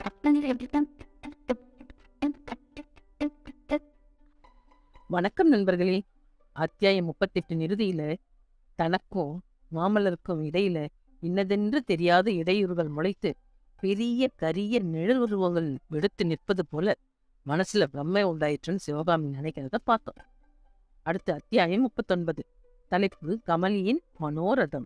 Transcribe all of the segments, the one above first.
வணக்கம் நண்பர்களே. அத்தியாயம் 38 இறுதியில தனக்கும் மாமல்லருக்கும் இடையில இன்னதென்று தெரியாத இடையூறுகள் முளைத்து பெரிய கரிய நிழலுருவங்கள் வெடுத்து நிற்பது போல மனசுல பிரம்மை உண்டாயிற்றுன்னு சிவகாமி நினைக்கிறத பார்த்தோம். அடுத்த அத்தியாயம் 39. தலைப்பு கமலியின் மனோரதம்.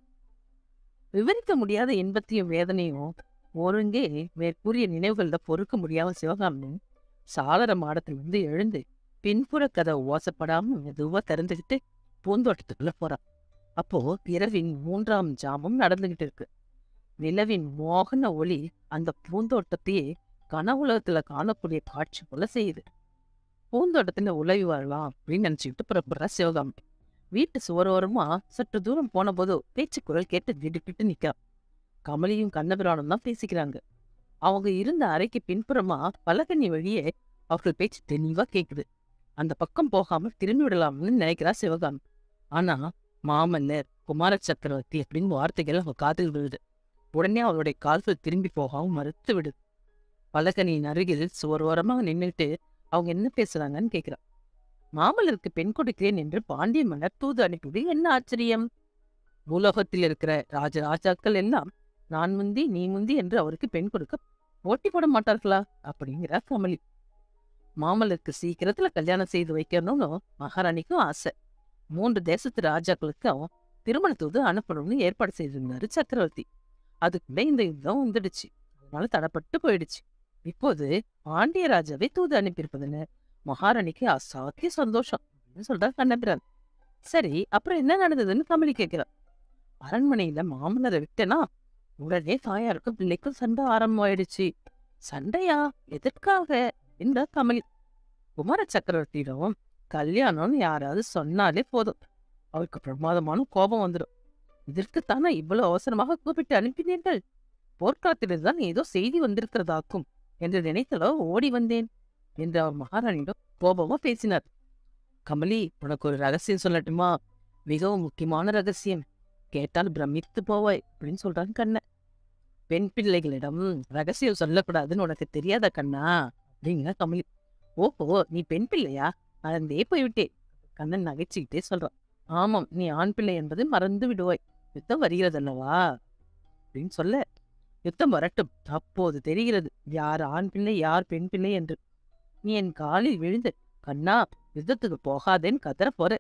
விவரிக்க முடியாத இன்பத்தையும் வேதனையும் ஒருங்கே மேற்கூறிய நினைவுகள பொறுக்க முடியாம சிவகாமி சாளர மாடத்திலிருந்து எழுந்து பின்புற கதை ஓசப்படாம மெதுவா திறந்துகிட்டு பூந்தோட்டத்துக்குள்ள போறான். அப்போ இரவின் 3ஆம் ஜாமம் நடந்துகிட்டு இருக்கு. நிலவின் மோகன ஒளி அந்த பூந்தோட்டத்தையே கனவுலகத்துல காணக்கூடிய காட்சி போல செய்யுது. பூந்தோட்டத்துல உலவி வரலாம் அப்படின்னு நினைச்சுக்கிட்டு புறப்படுறா சிவகாமி. வீட்டு சுவரோரமா சற்று தூரம் போன போது பேச்சு குரல் கேட்டு திடுக்கிட்டு நிக்கிறான். கமலியும் கண்ணபிரானும் தான் பேசிக்கிறாங்க. அவங்க இருந்த அறைக்கு பின்புறமா பலகனி வழியே அவர்கள் பேச்சு தெளிவா கேக்குது. அந்த பக்கம் போகாம திரும்பி விடலாம்னு நினைக்கிறா சிவகாமி. ஆனா மாமல்லர், குமார சக்கரவர்த்தி அப்படின்னு வார்த்தைகள் அவங்க காதில் விழுது. உடனே அவருடைய கால்கள் திரும்பி போகாம மறுத்து விடுது. பலகனியின் அருகில் சுவரோரமாக நின்றுட்டு அவங்க என்ன பேசுறாங்கன்னு கேட்கிறா. மாமல்லருக்கு பெண் கொடுக்கிறேன் என்று பாண்டிய மன்னர் தூது அனுப்பிவிடு, என்ன ஆச்சரியம்? பூலோகத்தில் இருக்கிற ராஜராஜாக்கள் எல்லாம் நான் முந்தி நீ முந்தி என்று அவருக்கு பெண் கொடுக்க போட்டி போட மாட்டார்களா அப்படிங்கிற கமலி. மாமல்லருக்கு சீக்கிரத்துல கல்யாணம் செய்து வைக்கணும்னு மகாராணிக்கும் ஆசை. 3 தேசத்து ராஜாக்களுக்கும் திருமண தூது அனுப்பணும்னு ஏற்பாடு செய்திருந்தாரு சக்கரவர்த்தி. அதுக்குள்ள இந்த யுத்தம் வந்துடுச்சு. அதனால தடப்பட்டு போயிடுச்சு. இப்போது பாண்டிய ராஜாவை தூது அனுப்பியிருப்பதுன்னு மகாராணிக்கு அசாத்திய சந்தோஷம் அப்படின்னு சொல்றாரு கண்ணபிரான். சரி, அப்புறம் என்ன நடந்ததுன்னு கமலி கேட்கிறான். அரண்மனையில மாமல்லரை விட்டனா உடனே தாயாருக்கும் பிள்ளைக்கும் சண்டை ஆரம்பமாயிடுச்சு. சண்டையா? எதற்காக என்ற கமலி. குமார சக்கரவர்த்தியிடம் கல்யாணம்னு யாராவது சொன்னாலே போதும், அவருக்கு பிரமாதமான கோபம் வந்துடும். இதற்குத்தானே இவ்வளவு அவசரமாக கூப்பிட்டு அனுப்பினீர்கள்? போர்க்களத்திலிருந்தான் ஏதோ செய்தி வந்திருக்கிறதாக்கும் என்று நினைத்தளோ ஓடி வந்தேன் என்று அவர் மகாராணியிடம் கோபமா பேசினார். கமலி, உனக்கு ஒரு ரகசியம் சொல்லட்டுமா? மிகவும் முக்கியமான ரகசியம். கேட்டால் பிரமித்து போவாய் அப்படின்னு சொல்றாங்க கண்ண. பெண் பிள்ளைகளிடம் ரகசியம் சொல்லக்கூடாதுன்னு உனக்கு தெரியாத கண்ணா அப்படிங்கிற கமலி. ஓஹோ, நீ பெண் பிள்ளையா? மறந்தே போய்விட்டே. கண்ணன் நகைச்சுக்கிட்டே சொல்றான். ஆமாம், நீ ஆண் பிள்ளை என்பது மறந்து விடுவாய். யுத்தம் வருகிறதல்லவா அப்படின்னு சொல்ல, யுத்தம் வரட்டும், அப்போது தெரிகிறது யார் ஆண் பிள்ளை யார் பெண் பிள்ளை என்று. நீ என் காலில் விழுந்து கண்ணா யுத்தத்துக்கு போகாதேன்னு கதற போற.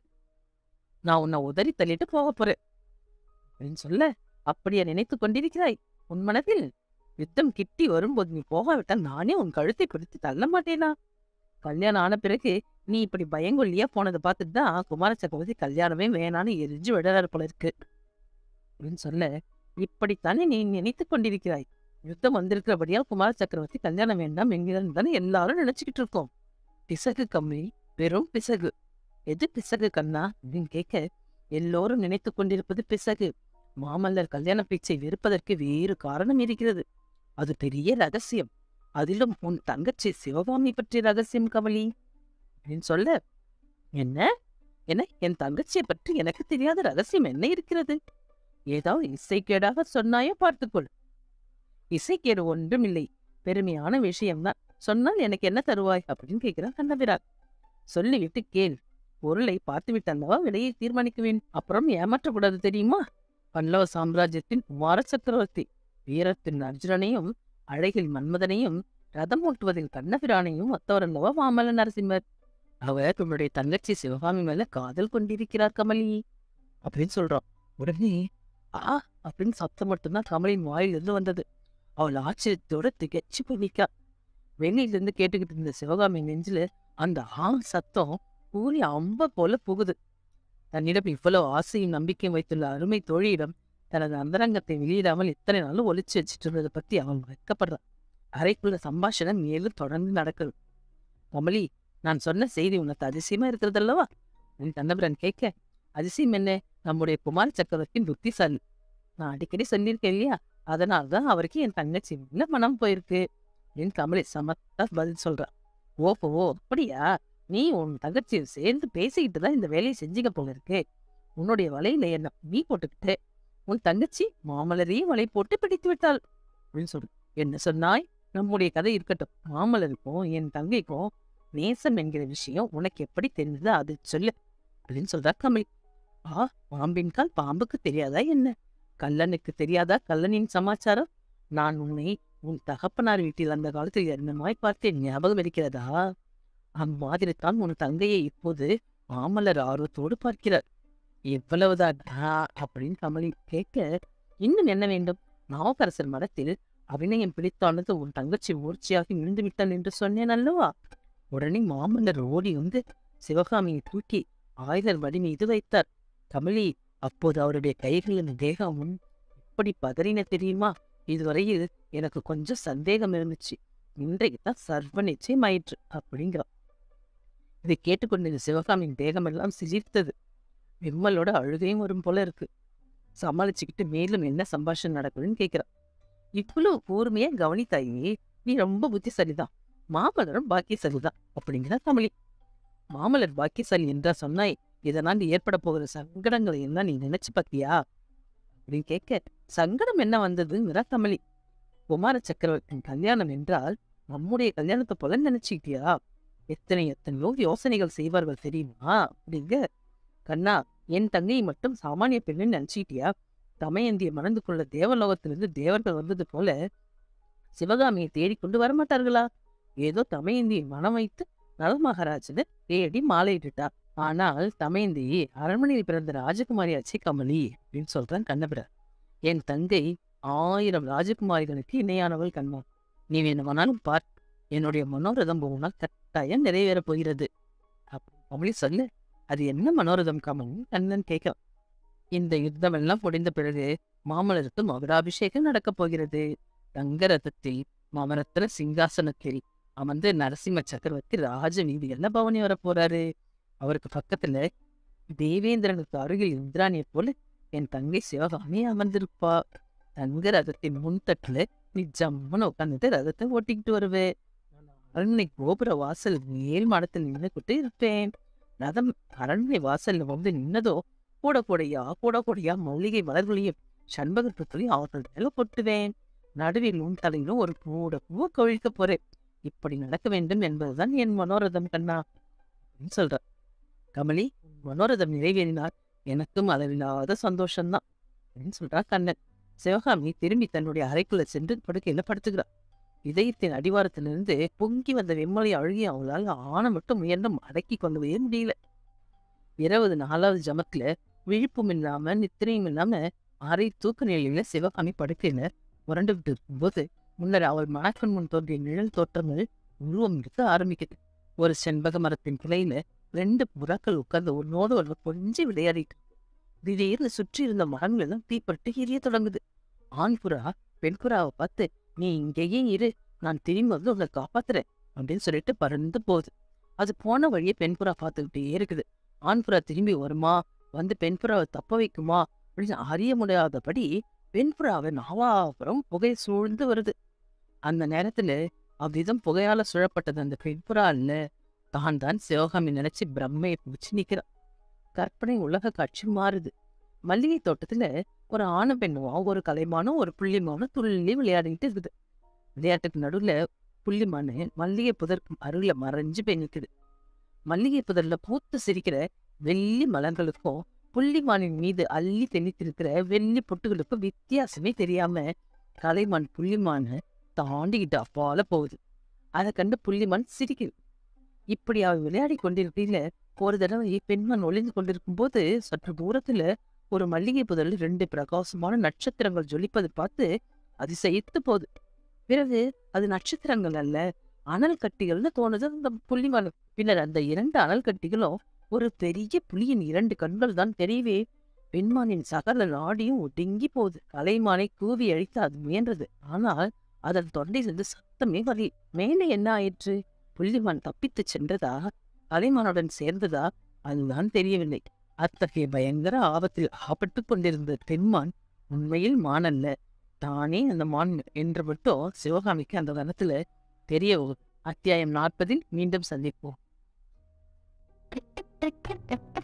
நான் உன்னை உதறி தள்ளிட்டு போக போறேன் அப்படின்னு சொல்ல, அப்படியே நினைத்து கொண்டிருக்கிறாய் உன் மனதில்? யுத்தம் கிட்டி வரும்போது நீ போகாவிட்டால் நானே உன் கழுத்தை பிடித்து தள்ள மாட்டேனா? கல்யாணம் ஆன பிறகு நீ இப்படி பயங்கொல்லியா போனதை பார்த்துட்டு தான் குமார சக்கரவர்த்தி கல்யாணமே வேணான்னு எரிஞ்சு விடறாரு போல இருக்கு அப்படின்னு சொல்ல, இப்படித்தானே நீ நினைத்து கொண்டிருக்கிறாய். யுத்தம் வந்திருக்கிறபடியால் குமார சக்கரவர்த்தி கல்யாணம் வேண்டாம் என்கிறான்னு தானே எல்லாரும் நினைச்சுக்கிட்டு இருக்கோம். பிசகு கம்மி, வெறும் பிசகு. எது பிசகு கண்ணா அப்படின்னு கேட்க, எல்லோரும் நினைத்து கொண்டிருப்பது பிசகு. மாமல்லர் கல்யாண பேச்சை வெறுப்பதற்கு வேறு காரணம் இருக்கிறது. அது பெரிய ரகசியம். அதிலும் உன் தங்கச்சி சிவகாமி பற்றிய ரகசியம் கமலி அப்படின்னு சொல்ல, என்ன என்ன என் தங்கச்சியை பற்றி எனக்கு தெரியாத ரகசியம் என்ன இருக்கிறது? ஏதாவது இசைக்கேடாக சொன்னாயோ பார்த்துக்கொள். இசைக்கேடு ஒன்றும் இல்லை, பெருமையான விஷயம்தான். சொன்னால் எனக்கு என்ன தருவாய் அப்படின்னு கேட்கிறான் கண்ணபிரான். சொல்லிவிட்டு கேள். பொருளை பார்த்துவிட்டு அல்லவா விலையை தீர்மானிக்க வேண்டும். அப்புறம் ஏமாற்றக்கூடாது தெரியுமா? பல்லவ சாம்ராஜ்யத்தின் குமார சக்கரவர்த்தி வீரத்தின் அர்ஜுனனையும் அழகில் மன்மதனையும் ரதம் ஓட்டுவதில் கண்ணபிரானையும் ஒத்தவர் அல்லவா மாமல்ல நரசிம்மர். அவர் உன்னுடைய தங்கச்சி சிவகாமி மேல காதல் கொண்டிருக்கிறார் கமலி அப்படின்னு சொல்றான். உடனே ஆ அப்படின்னு சத்தம் மட்டும்தான் கமலின் வாயிலிருந்து வந்தது. அவள் ஆச்சரியத்தோட திகச்சு பண்ணிக்கா. வெளியிலிருந்து கேட்டுக்கிட்டு இருந்த சிவகாமி நெஞ்சில அந்த சத்தம் கூறி அம்ப போல புகுது. தன்னிடம் இவ்வளவு ஆசையும் நம்பிக்கையும் வைத்துள்ள அருமை தோழியிடம் தனது அந்தரங்கத்தை வெளியிடாமல் இத்தனை நாளும் ஒளிச்சு வச்சுட்டு இருந்ததை பத்தி அவன் வெட்கப்படுறான். அறைக்குள்ள சம்பாஷணம் மேலும் தொடர்ந்து நடக்குது. கமலி, நான் சொன்ன செய்தி உனக்கு அதிசயமா இருக்கிறதல்லவா என் கண்ணபிரான் கேட்க, அதிசயம் என்ன? நம்முடைய குமார சக்கரவர்த்தியின் புத்திசாலி. நான் அடிக்கடி சொல்லியிருக்கேன் இல்லையா, அதனால்தான் அவருக்கு என் தங்கச்சி மேல மனம் போயிருக்கு என் கமலி சமத்தா பதில் சொல்றான். ஓஹோ, அப்படியா? நீ உன் தங்கச்சியை சேர்ந்து பேசிக்கிட்டு தான் இந்த வேலையை செஞ்சுக்க போல இருக்கு. உன்னுடைய வலையில என்ன நீ போட்டுக்கிட்டு உன் தங்கச்சி மாமல்லரையும் வலை போட்டு பிடித்து விட்டாள் அப்படின்னு சொல்லு. என்ன சொன்னாய்? நம்முடைய கதை இருக்கட்டும். மாமல்லருக்கும் என் தங்கைக்கும் நேசம் என்கிற விஷயம் உனக்கு எப்படி தெரிஞ்சது அது சொல்லு அப்படின்னு சொல்றா கமலி. பாம்பின் கால் பாம்புக்கு தெரியாதா என்ன? கல்லனுக்கு தெரியாதா கல்லனின் சமாச்சாரம்? நான் உன்னை உன் தகப்பனார் வீட்டில் அந்த காலத்தில் என்னமாய் பார்த்தேன், ஞாபகம் இருக்கிறதா? அம்மாதிரித்தான் உன் தங்கையை இப்போது மாமல்லர் ஆர்வத்தோடு பார்க்கிறார். எவ்வளவுதான் அப்படின்னு கமலி கேட்க, இன்னும் என்ன வேண்டும்? நாவுக்கரசர் மடத்தில் அபிநயம் பிடித்தானது உன் தங்கச்சி மூர்ச்சியாகி விழுந்து விட்டாள் என்று சொன்னேன் அல்லவா? உடனே மாமல்லர் ஓடி வந்து சிவகாமியை தூக்கி ஆயுதர் மடி மீது வைத்தார். கமலி, அப்போது அவருடைய கைகளின் தேகமும் எப்படி பதறின தெரியுமா? இதுவரையில் எனக்கு கொஞ்சம் சந்தேகம் இருந்துச்சு. இன்றைக்குதான் சர்வ நிச்சயமாயிற்று அப்படிங்கிறான். இதை கேட்டுக்கொண்டிருந்த சிவகாமியின் தேகமெல்லாம் சிரித்தது. விம்மலோட அழுகையும் வரும் போல இருக்கு. சமாளிச்சுக்கிட்டு மேலும் என்ன சம்பாஷணை நடக்குதுன்னு கேட்கிறான். இவ்வளவு கூர்மையா கவனித்தாயே, நீ ரொம்ப புத்திசாலிதான். மாமல்லரும் பாக்கியசாலிதான் அப்படிங்கிற கமலி. மாமல்லர் பாக்கியசாலி என்றா சொன்னாய், இதனால் ஏற்பட போகிற சங்கடங்களை எல்லாம் நீ நினைச்சு பார்த்தியா அப்படின்னு கேட்க, சங்கடம் என்ன வந்ததுங்கிற கமலி. குமார சக்கரவர்த்தியின் கல்யாணம் என்றால் நம்முடைய கல்யாணத்தை போல நினைச்சுக்கிட்டியா? எத்தனையோ யோசனைகள் செய்வார்கள் தெரியுமா அப்படிங்க. கண்ணா, என் தங்கையை மட்டும் சாமானிய பெண்ணுன்னு நினைச்சுக்கிட்டியா? தமயந்தியை மணந்து கொள்ள தேவலோகத்திலிருந்து தேவர்கள் வந்தது போல சிவகாமியை தேடிக்கொண்டு வரமாட்டார்களா? ஏதோ தமயந்தியை மனம் வைத்து நலமகாராஜனை தேடி மாலையிட்டுட்டா. ஆனால் தமயந்தி அரண்மனையில் பிறந்த ராஜகுமாரியாச்சே கமலி அப்படின்னு சொல்றான் கண்ணபிரர். என் தங்கை 1000 ராஜகுமாரிகளுக்கு இணையானவள் கண்ணா. நீ வேணுமானாலும் பார், என்னுடைய மனோரதம் போனால் கட்டாயம் நிறைவேறப் போகிறது கமலி சொல்லு. அது என்ன மனோரதம் கமலி கண்ணன் கேட்க, இந்த யுத்தம் எல்லாம் முடிந்த பிறகு மாமல்லருக்கு மகுடாபிஷேகம் நடக்கப் போகிறது. தங்க ரதத்தில் மாமரத்துல சிங்காசனத்தில் அமர்ந்து நரசிம்ம சக்கரவர்த்தி ராஜ வீதிகள்ல பவனி வர போறாரு. அவருக்கு பக்கத்துல தேவேந்திரனுக்கு அருகில் இந்திராணியை போல என் தங்கை சிவகாமி அமர்ந்திருப்பா. தங்க ரதத்தின் முன்தட்டுல நீ ஜம்முன்னு உட்காந்துட்டு ரதத்தை ஓட்டிக்கிட்டு வருவே. அரண்மனை கோபுர வாசல் மேல் மாடத்தில் நின்றுகிட்டு இருப்பேன். ரதம் அரண்மனை வாசல்ல வந்து நின்னதோ கூட கூடையா மல்லிகை மலர்களையும் சண்பகத்தையும் அவர்கள் மேல கொட்டுவேன். நடுவில் உன் தலையிலும் ஒரு கூட பூவை கவிழ்க்க போறேன். இப்படி நடக்க வேண்டும் என்பதுதான் என் மனோரதம் கண்ணா அப்படின்னு சொல்ற கமலி. மனோரதம் நிறைவேறினார் எனக்கும் அளவில்லாத சந்தோஷம்தான் அப்படின்னு சொல்றா கண்ணன். சிவகாமி திரும்பி தன்னுடைய அறைக்குள்ள சென்று படுக்கையில படுத்துக்கிறார். இதயத்தின் அடிவாரத்திலிருந்து பொங்கி வந்த வெம்மலை அழுகி அவளால் ஆன மட்டும் முயன்றும் அடக்கி கொள்ளவே முடியல. இரவு 4வது ஜமத்துல விழிப்பும் இல்லாம நித்திரையும் இல்லாம அரை தூக்க நிலையில சிவகாமி படுக்கையில முரண்டுகிட்டு இருக்கும்போது முன்னர் அவள் மனக்கண் முன் தோன்றிய நிழல் தோற்றங்கள் உருவம் எடுக்க ஆரம்பிக்குது. ஒரு செண்பக மரத்தின் கிளையில 2 புறாக்கள் உட்கார்ந்து ஒன்னோடு ஒன்று கொஞ்சம் விளையாடிட்டு திடீர்னு சுற்றி இருந்த மரங்கள் எல்லாம் தீப்பட்டு எரிய தொடங்குது. ஆண் புறா பெண் புறாவை பார்த்து, நீ இங்கேயே இரு, நான் திரும்பி வந்து உங்களை காப்பாத்துறேன் அப்படின்னு சொல்லிட்டு பறந்து போகுது. அது போன வழியே பெண் புறா பார்த்துக்கிட்டே இருக்குது. ஆண் புறா திரும்பி வருமா, வந்து பெண் புறாவை தப்ப வைக்குமா அப்படின்னு அறிய முடியாதபடி பெண் புறாவை நாவாபுரம் புகை சூழ்ந்து வருது. அந்த நேரத்துல அவ்விதம் புகையால சுழப்பட்டது அந்த பெண் புறா இல்ல, தான் சிவகாமி நினைச்சு பிரம்மையை பிடிச்சு நிக்கிறான். கற்பனை உலக காட்சி மாறுது. மல்லிகை தோட்டத்துல ஒரு ஆணும் பெண்ணுவா ஒரு கலைமானும் ஒரு புள்ளிமானும் துள்ளி விளையாடிட்டு இருக்குது. விளையாட்டுக்கு நடுவுல புள்ளிமானு மல்லிகை புதற்கும் அருகில மறைஞ்சு போய் நிக்குது. மல்லிகை புதர்ல பூத்து சிரிக்கிற வெள்ளி மலர்களுக்கும் புள்ளிமானின் மீது அள்ளி தெளித்திருக்கிற வெள்ளி பொட்டுகளுக்கும் வித்தியாசமே தெரியாம கலைமான் புள்ளிமானு தாண்டிக்கிட்டு அப்பால போகுது. அதை கண்டு புள்ளிமான் சிரிக்குது. இப்படி அவ விளையாடி கொண்டிருக்கையில ஒரு தடவை பெண்மான் ஒளிந்து கொண்டிருக்கும் போது சற்று தூரத்துல ஒரு மல்லிகை புதரில் 2 பிரகாசமான நட்சத்திரங்கள் ஜொலிப்பது பார்த்து அதிசயித்து போகுது. பிறகு அது நட்சத்திரங்கள் அல்ல, அனல் கட்டிகள்னு தோணுது அந்த புள்ளிமான். பின்னர் அந்த 2 அனல் கட்டிகளும் ஒரு பெரிய புலியின் 2 கண்கள் தான் தெரியவே. பெண்மானின் சகல நாடியும் ஒடுங்கி போகுது. கலைமானை கூவி அழித்து அது முயன்றது. ஆனால் அதன் தொண்டையிலிருந்து சத்தமே வரல. மேலே என்ன ஆயிற்று? புள்ளிமான் தப்பித்து சென்றதா, கலைமானுடன் சேர்ந்ததா, அதுதான் தெரியவில்லை. அத்தகைய பயங்கர ஆபத்தில் ஆபட்டு கொண்டிருந்த பெண்மான் உண்மையில் மான் அல்ல, தானே அந்த மான் என்று மட்டும் சிவகாமிக்கு அந்த கணத்துல தெரிய வரும். அத்தியாயம் 40 மீண்டும் சந்திப்போம்.